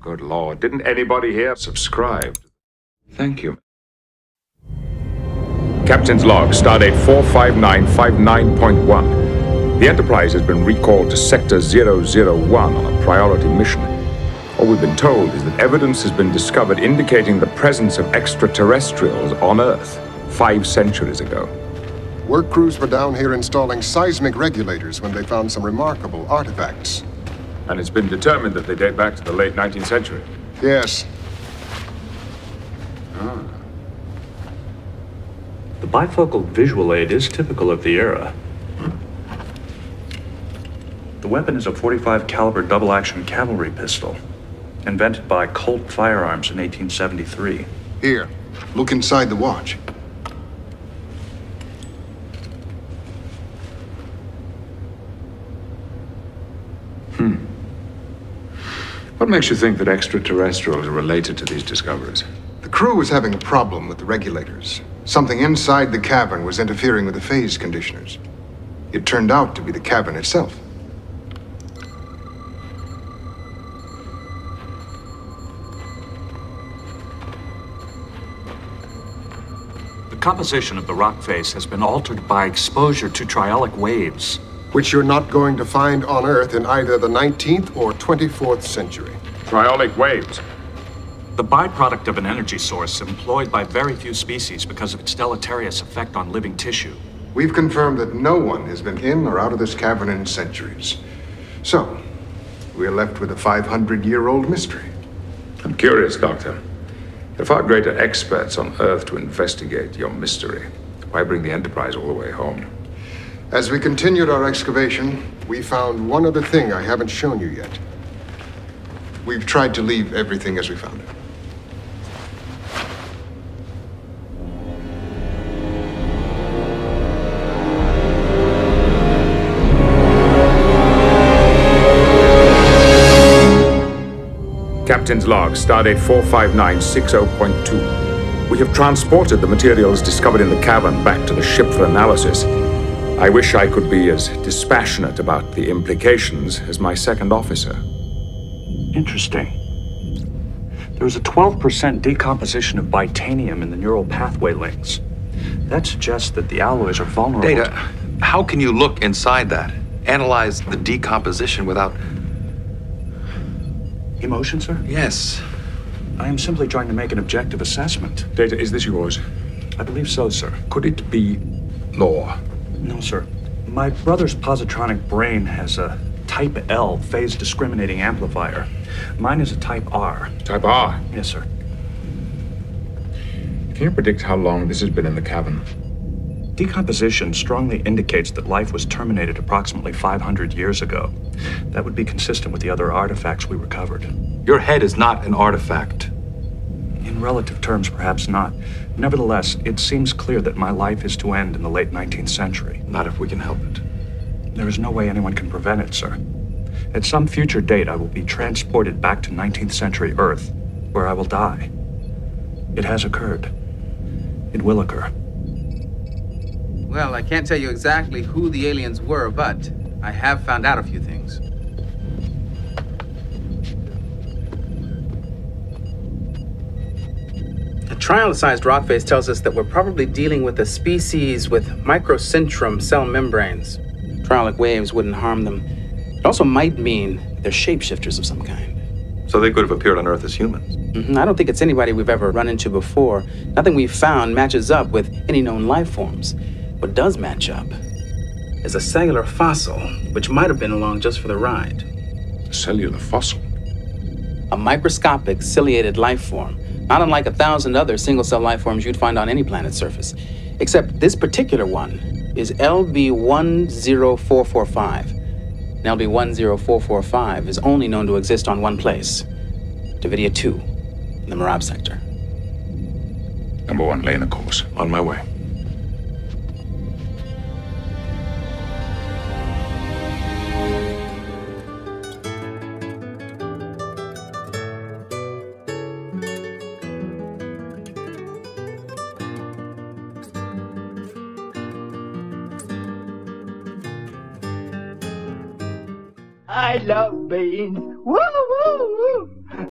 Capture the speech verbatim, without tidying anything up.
Good Lord, didn't anybody here subscribe? Thank you. Captain's log, Stardate four five nine five nine point one. The Enterprise has been recalled to Sector zero zero one on a priority mission. All we've been told is that evidence has been discovered indicating the presence of extraterrestrials on Earth five centuries ago. Work crews were down here installing seismic regulators when they found some remarkable artifacts. And it's been determined that they date back to the late nineteenth century. Yes. Ah. The bifocal visual aid is typical of the era. The weapon is a forty-five caliber double-action cavalry pistol, invented by Colt Firearms in eighteen seventy-three. Here, look inside the watch. Hmm. What makes you think that extraterrestrials are related to these discoveries? The crew was having a problem with the regulators. Something inside the cavern was interfering with the phase conditioners. It turned out to be the cavern itself. The composition of the rock face has been altered by exposure to triolic waves. Which you're not going to find on Earth in either the nineteenth or twenty-fourth century. Triolic waves? The byproduct of an energy source employed by very few species because of its deleterious effect on living tissue. We've confirmed that no one has been in or out of this cavern in centuries. So, we're left with a five hundred year old mystery. I'm curious, Doctor. There are far greater experts on Earth to investigate your mystery. Why bring the Enterprise all the way home? As we continued our excavation, We found one other thing I haven't shown you yet. we've tried to leave everything as we found it. Captain's log, Stardate four five nine six zero point two. We have transported the materials discovered in the cavern back to the ship for analysis. I wish I could be as dispassionate about the implications as my second officer. Interesting. There was a twelve percent decomposition of bitanium in the neural pathway links. That suggests that the alloys are vulnerable. Data, to... how can you look inside that? Analyze the decomposition without... Emotion, sir? Yes. I am simply trying to make an objective assessment. Data, is this yours? I believe so, sir. Could it be law? No, sir. My brother's positronic brain has a Type L phase discriminating amplifier. Mine is a Type R. Type R? Yes, sir. Can you predict how long this has been in the cavern? Decomposition strongly indicates that life was terminated approximately five hundred years ago. That would be consistent with the other artifacts we recovered. Your head is not an artifact. In relative terms, perhaps not. Nevertheless, it seems clear that my life is to end in the late nineteenth century. Not if we can help it. There is no way anyone can prevent it, sir. At some future date, I will be transported back to nineteenth century Earth, where I will die. It has occurred. It will occur. Well, I can't tell you exactly who the aliens were, but I have found out a few things. A trial-sized rock face tells us that we're probably dealing with a species with microcentrum cell membranes. Triolic waves wouldn't harm them. It also might mean they're shapeshifters of some kind. So they could have appeared on Earth as humans. Mm-hmm. I don't think it's anybody we've ever run into before. Nothing we've found matches up with any known life forms. What does match up is a cellular fossil, which might have been along just for the ride. A cellular fossil? A microscopic ciliated life form, not unlike a thousand other single-cell life forms you'd find on any planet's surface. Except this particular one is L B one zero four four five. And L B one zero four four five is only known to exist on one place, Davidia two, in the Marab sector. Number one, lay in a course. On my way. I love beans. Woo woo!